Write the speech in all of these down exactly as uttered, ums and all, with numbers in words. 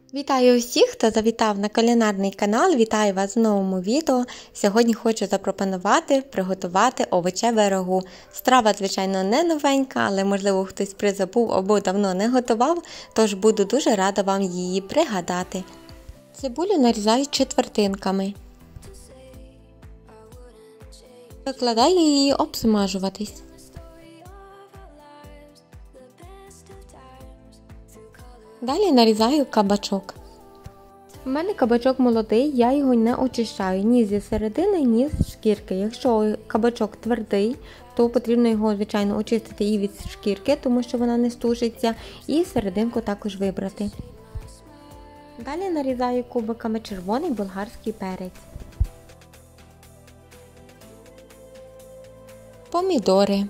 Вітаю усіх, хто завітав на кулінарний канал, вітаю вас в новому відео. Сьогодні хочу запропонувати приготувати овочеве рагу. Страва, звичайно, не новенька, але можливо хтось призабув або давно не готував, тож буду дуже рада вам її пригадати. Цибулю нарізаю четвертинками. Викладаю її обсмажуватись. Далі нарізаю кабачок. У мене кабачок молодий, я його не очищаю ні зі середини, ні з шкірки. Якщо кабачок твердий, то потрібно його, звичайно, очистити і від шкірки, тому що вона не стужиться, і серединку також вибрати. Далі нарізаю кубиками червоний болгарський перець. Помідори.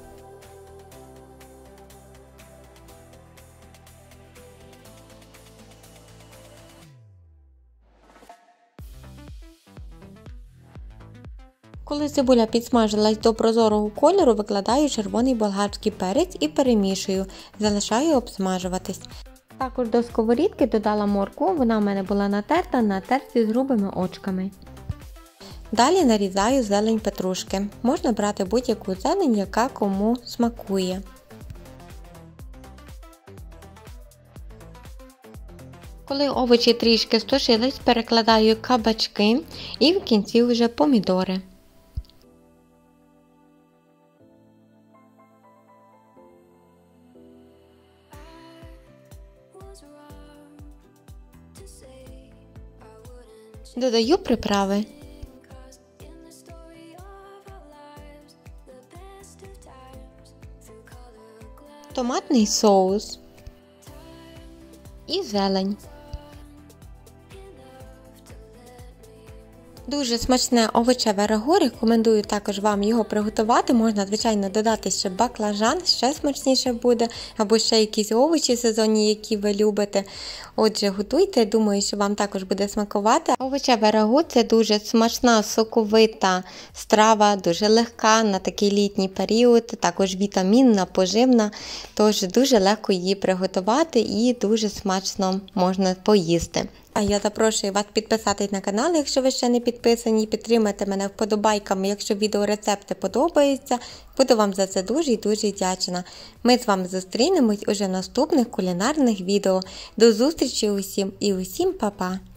Коли цибуля підсмажилась до прозорого кольору, викладаю червоний болгарський перець і перемішую, залишаю обсмажуватись. Також до сковорідки додала моркву, вона в мене була натерта на терці з грубими очками. Далі нарізаю зелень петрушки. Можна брати будь-яку зелень, яка кому смакує. Коли овочі трішки стушились, перекладаю кабачки і в кінці вже помідори. Додаю приправи. Томатний соус і зелень. Дуже смачне овочеве рагу, рекомендую також вам його приготувати. Можна, звичайно, додати ще баклажан, ще смачніше буде, або ще якісь овочі сезонні, які ви любите. Отже, готуйте, думаю, що вам також буде смакувати. Овочеве рагу – це дуже смачна, соковита страва, дуже легка на такий літній період, також вітамінна, поживна, тож дуже легко її приготувати і дуже смачно можна поїсти. А я запрошую вас підписатись на канал, якщо ви ще не підписані, підтримайте мене вподобайками, якщо відеорецепти подобаються. Буду вам за це дуже і дуже вдячна. Ми з вами зустрінемось уже в наступних кулінарних відео. До зустрічі усім і усім па-па!